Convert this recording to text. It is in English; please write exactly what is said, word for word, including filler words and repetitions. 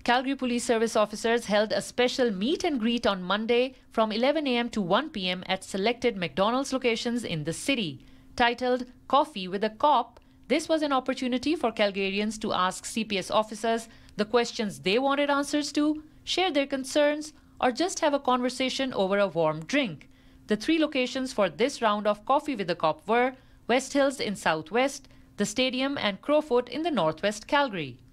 Calgary Police Service officers held a special meet and greet on Monday from eleven a m to one p m at selected McDonald's locations in the city. Titled Coffee with a Cop, this was an opportunity for Calgarians to ask C P S officers the questions they wanted answers to, share their concerns, or just have a conversation over a warm drink. The three locations for this round of Coffee with a Cop were West Hills in Southwest, the Stadium and Crowfoot in the Northwest Calgary.